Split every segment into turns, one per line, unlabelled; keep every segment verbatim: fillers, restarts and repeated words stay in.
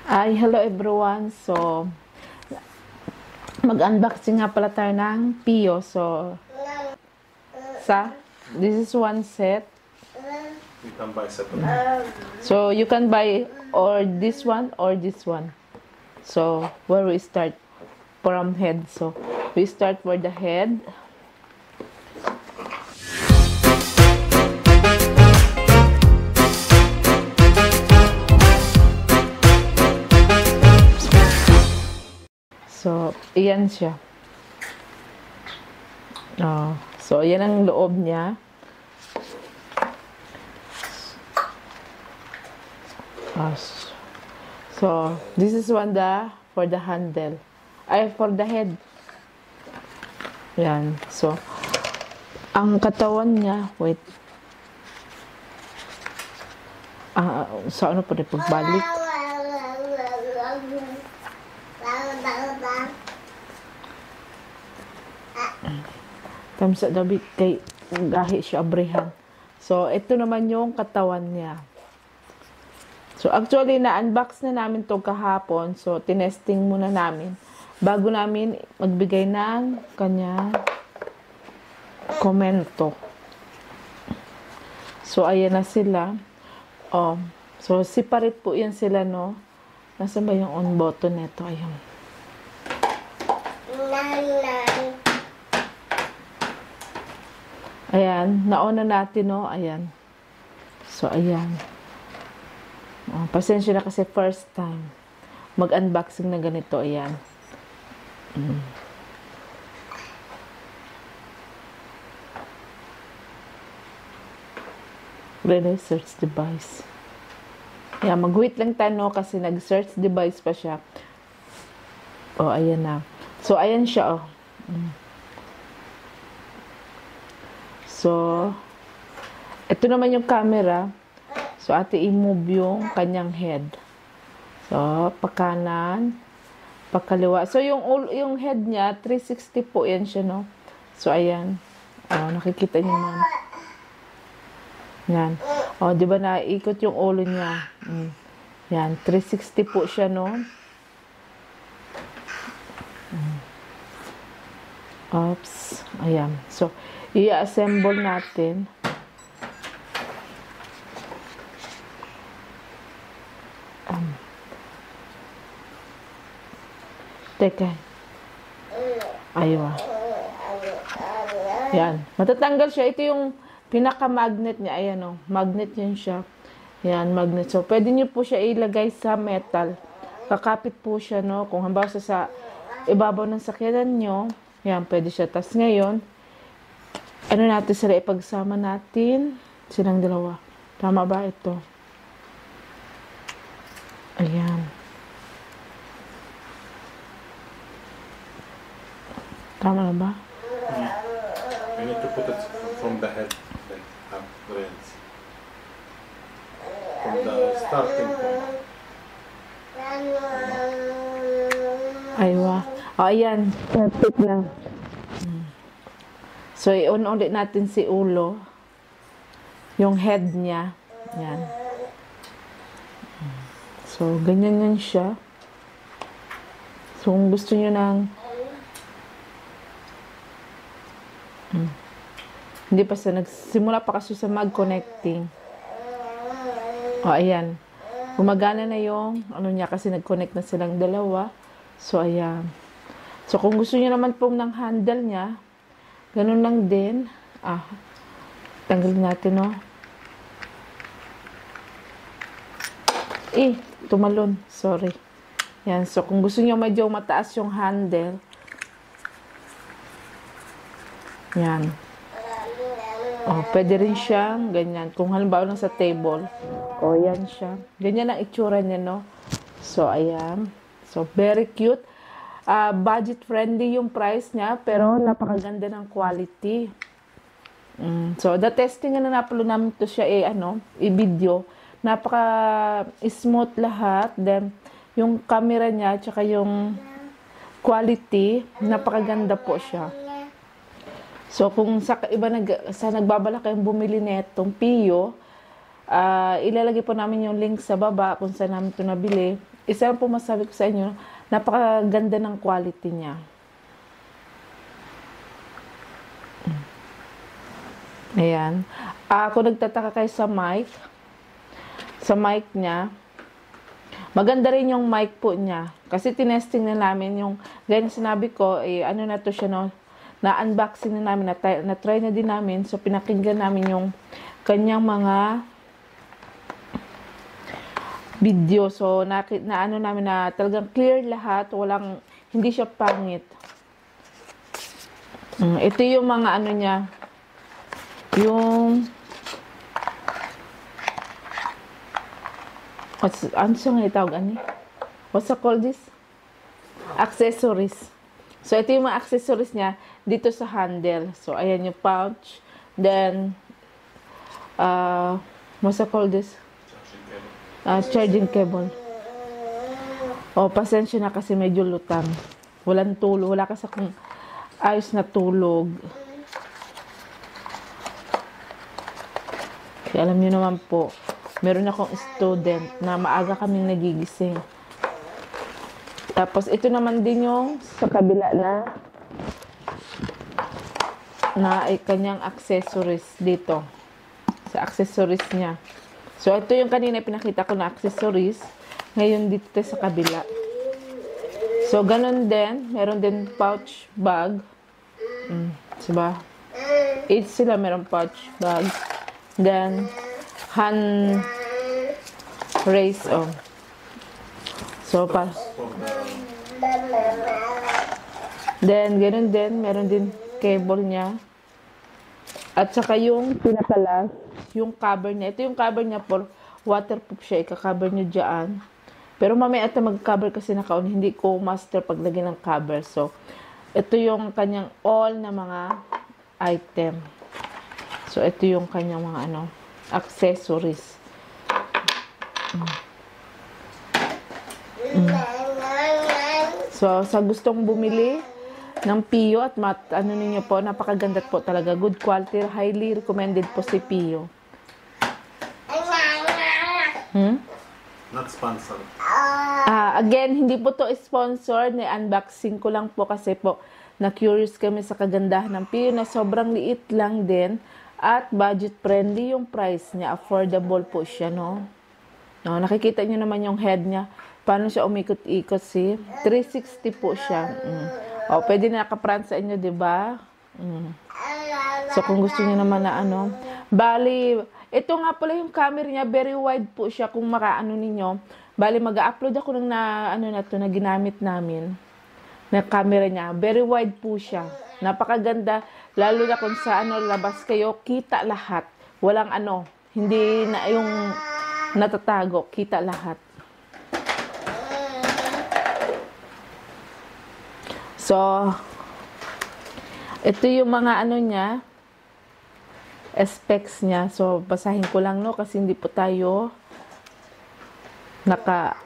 Ay, hello everyone. So, mag-unboxing nga pala tayo ng Pio. So, sa, this is one set.
You can buy separate.
So, you can buy or this one or this one. So, where we start? From head. So, we start for the head. So, iyan siya. Oh, so, yan ang loob niya. Oh, so, this is one the for the handle. Ay, for the head. Yan. So, ang katawan niya, wait. Ah, sa ano pa rin pagbalik? Tamsa dabi kay gahi siya abrihan. So, ito naman yung katawan niya. So, actually, na-unbox na namin to kahapon. So, tinesting muna namin. Bago namin magbigay ng kanya komento. So, ayan na sila. Oh, so, separate po yan sila, no? Nasaan ba yung on button nito? Ayun. Ayan, nauna natin, no? Ayan. So, ayan. Oh, pasensya na kasi first time mag-unboxing na ganito. Ayan. Mm. Really, search device. Ayan, mag-wait lang tayo, no? Kasi nag-search device pa siya. Oh, ayan na. So, ayan siya, oh. Mm. So, ito naman yung camera. So, ate i-move yung kanyang head. So, pakanan, pakaliwa. So, yung, yung head niya, three sixty po yan siya, no? So, ayan. Oh, nakikita niyo man. Yan. Oh, di ba naikot yung ulo niya? Mm. Yan, three sixty po siya, no? Mm. Oops. Ayan. So, i-assemble natin. Um. Teka. Aywa. Yan. Matatanggal siya. Ito yung pinaka-magnet niya. Ayan, oh. Magnet yan siya. Yan, magnet. So, pwede nyo po siya ilagay sa metal. Kakapit po siya, no? Kung halimbawa sa, sa ibabaw ng sakyanan nyo, yan, pwede siya. Tapos ngayon, ano natin sila, ipagsama natin silang dalawa. Tama ba ito? Ayan. Tama na ba?
Mm. You need to put it from the head, like up rails. From the starting point.
Aywa. O, ayan. Perfect na. So, i-on ulit natin si ulo. Yung head niya. Yan. So, ganyan yan siya. So, kung gusto nyo ng hmm. hindi pa sa nagsimula pa kasi sa mag-connecting. O, ayan. Gumagana na yung ano niya kasi nag-connect na silang dalawa. So, ayan. So, kung gusto nyo naman pong ng handle niya, ganun lang din. Ah, tanggalin natin, no? Eh, tumalon. Sorry. Yan. So, kung gusto nyo medyo mataas yung handle, yan. Oh, pwede rin siyang ganyan. Kung halimbawa lang sa table. Oh, yan siya. Ganyan ang itsura niya, no? So, ayan. So, very cute. Uh, budget friendly yung price niya, pero napakaganda ng quality. Mm. So, the testing na napalo namin to siya, eh, ano, i-video. Napaka smooth lahat. Then, yung camera niya, tsaka yung quality, napakaganda po siya. So, kung sa iba nag, sa nagbabalak kayong bumili netong Pio, uh, ilalagay po namin yung link sa baba kung saan namin ito nabili. isa lang po masabi ko sa inyo, napakaganda ng quality niya. Ayan. Ah, ako nagtataka kayo sa mic. Sa mic niya. Maganda rin yung mic po niya. Kasi tinesting na namin yung, gaya sinabi ko, eh, ano na to siya, no? Na-unboxing na namin, na-try na din namin. So, pinakinggan namin yung kanyang mga video. So, na, na ano namin na talagang clear lahat. Walang, hindi siya pangit. Um, ito yung mga ano niya. Yung what's, ano siya nga itawag, ani? What's it called this? Accessories. So, ito yung mga accessories niya dito sa handle. So, ayan yung pouch. Then, uh, what's it called this? Uh, charging cable. Oh, pasensya na kasi medyo lutang. Walang tulog. Wala kasi akong ayos na tulog. Kaya alam niyo naman po, meron akong student na maaga kaming nagigising. Tapos ito naman din yung sa kabila na na ay kanyang accessories dito. Sa accessories niya. So ito yung kanina pinakita ko na accessories. Ngayon dito sa kabila. So ganun din, meron din pouch bag. Mm, diba? Each sila meron pouch bag. Then, hand raise, oh. So, pa. Then, ganun din, meron din cable niya. At saka yung pinakalas, yung cover niya. Ito yung cover niya for waterproof siya. Ika-cover niyo dyan. Pero mamaya ito mag-cover kasi nakaon. Hindi ko master paglagay ng cover. So, ito yung kanyang all na mga item. So, ito yung kanyang mga ano, accessories. Mm. Mm. So, sa gustong bumili ng Pio at mat, ano ninyo po, napakaganda po talaga. Good quality, highly recommended po si Pio. Hmm?
Not sponsored.
Ah, again, hindi po to sponsored. Ni-unboxing ko lang po kasi po na-curious kami sa kagandahan ng Pio na sobrang liit lang din. At budget friendly yung price niya. Affordable po siya, no? No, nakikita niyo naman yung head niya. Paano siya umikot-ikot, si? three sixty po siya. Mm. O, pwede na nakaprant sa inyo, di ba? Mm. So, kung gusto niyo naman na ano. Bali, ito nga pala yung camera niya. Very wide po siya kung makaano ninyo. Bali, mag-upload ako ng na, ano na to, na ginamit namin. Na camera niya. Very wide po siya. Napakaganda. Lalo na kung sa ano, labas kayo, kita lahat. Walang ano, hindi na yung natatago, kita lahat. So, ito yung mga ano niya, specs niya. So, basahin ko lang, no, kasi hindi po tayo naka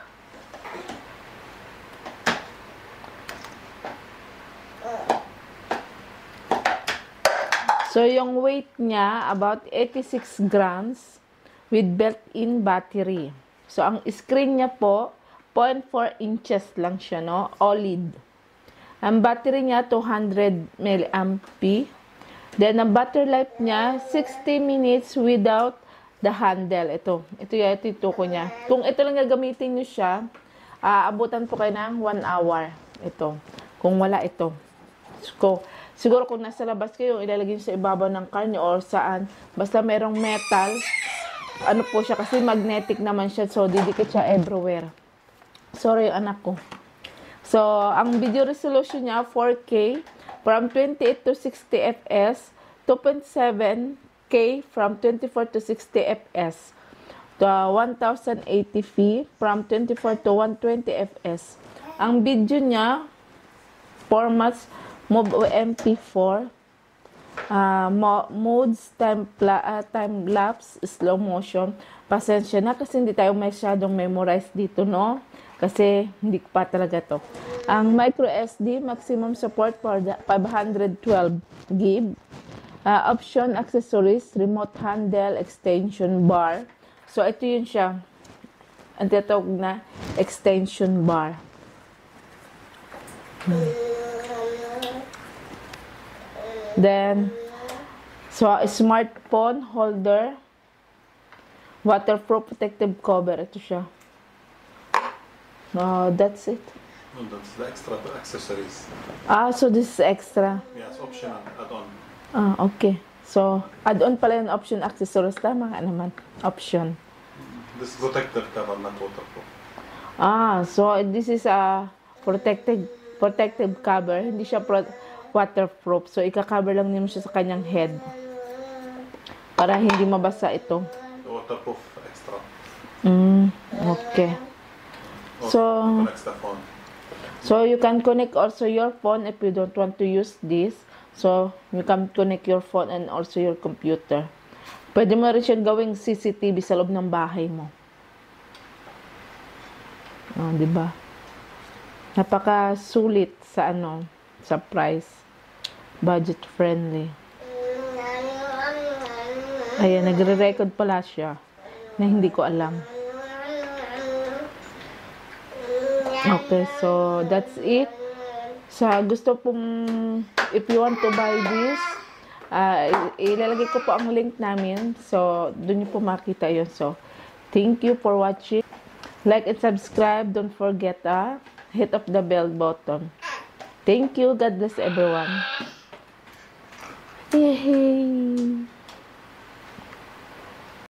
So, yung weight niya, about eighty-six grams with built-in battery. So, ang screen niya po, zero point four inches lang siya, no? O L E D. Ang battery niya, two hundred milliamp hour. Then, ang battery life niya, sixty minutes without the handle. Ito. Ito yung ito, ito ko niya. Kung ito lang gagamitin niyo siya, aabutan po kayo ng one hour. Ito. Kung wala ito. So, siguro kung nasa labas kayo, ilalagay nyo sa ibabaw ng car nyo or saan. Basta merong metal. Ano po siya, kasi magnetic naman siya. So, didikit siya everywhere. Sorry, yung anak ko. So, ang video resolution niya, four K. From twenty-eight to sixty F P S. two point seven K from twenty-four to sixty F P S. To one thousand eighty p from twenty-four to one twenty F P S. Ang video niya, formats, Move M P four, uh, mo modes, time, uh, time lapse, slow motion. Pasensya na kasi hindi tayo masyadong memorize dito, no? Kasi hindi pa talaga to. Ang micro S D, maximum support for the five hundred twelve gig. Uh, option, accessories, remote handle, extension bar. So, ito yun siya. ang tinatawag na extension bar. Hmm. Then, so, a smartphone holder, waterproof protective cover. Ito siya. No, that's it.
No, that's the extra accessories.
Ah, so this is extra.
Yes, optional, add-on.
Ah, okay. So, add-on pala yung option accessories. Tama ka naman. Option.
This is protective cover, not waterproof.
Ah, so this is a protected protective cover. Hindi siya pro- waterproof. So, ika-cover lang niyo siya sa kanyang head. Para hindi mabasa ito.
The waterproof extra.
Mm, okay.
Or
So,
connects the phone.
So, you can connect also your phone if you don't want to use this. So, you can connect your phone and also your computer. Pwede mo rin siyang gawing C C T V sa loob ng bahay mo. Oh, di ba? Napaka-sulit sa ano, sa price. Budget friendly. Ayan, nagre-record pala siya na hindi ko alam. Okay, so that's it. Sa gusto pong, if you want to buy this, uh, ilalagay ko po ang link namin. So, doon niyo po makita yun. So, thank you for watching. Like and subscribe. Don't forget, uh, hit up the bell button. Thank you. God bless everyone. Yay!